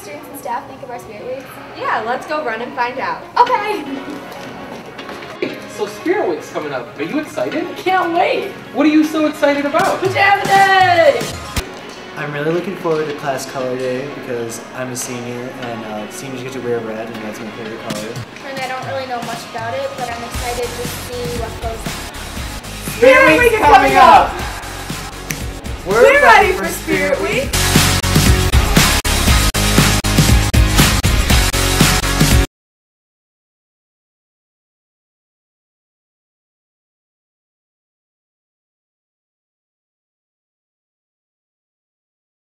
students and staff think of our Spirit Weeks? Yeah, let's go run and find out. Okay. So Spirit Week's coming up. Are you excited? Can't wait! What are you so excited about? Pajama Day! I'm really looking forward to class color day because I'm a senior and seniors get to wear red and that's my favorite color. And I don't really know much about it, but I'm excited to see what goes on. Spirit Week is coming up! We're ready for Spirit Week!